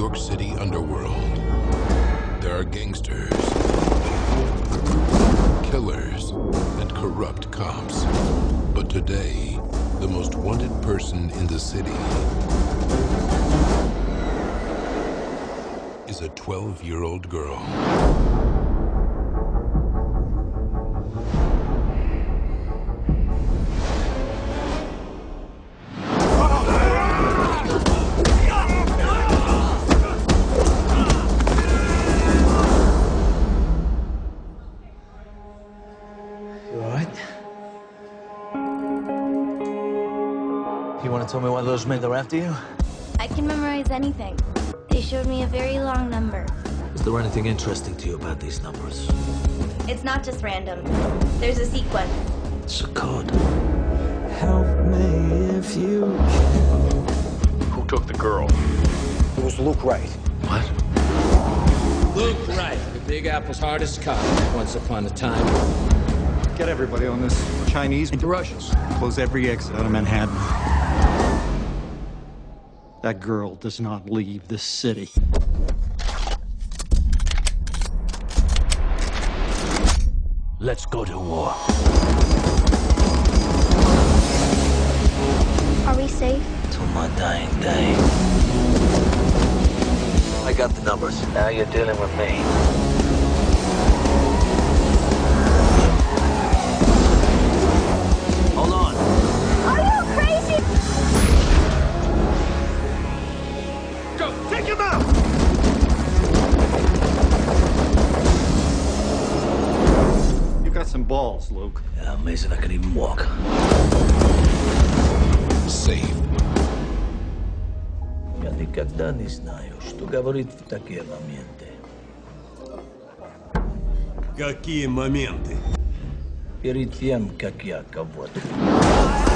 York City underworld. There are gangsters, killers, and corrupt cops. But today, the most wanted person in the city is a 12-year-old girl. You all right? You want to tell me why those men are after you? I can memorize anything. They showed me a very long number. Is there anything interesting to you about these numbers? It's not just random. There's a sequence. It's a code. Help me if you can. Who took the girl? It was Luke Wright. What? Luke Wright, the Big Apple's hardest cop, once upon a time. Get everybody on this. Chinese and Russians. Close every exit out of Manhattan. That girl does not leave this city. Let's go to war. Are we safe? Till my dying day. I got the numbers. Now you're dealing with me. Hold on. Are you crazy? Go! Take him out! You got some balls, Luke. Yeah, amazing I can even walk. Safe. Я никогда не знаю, что говорит в такие моменты. Какие моменты? Перед тем, как я кого-то...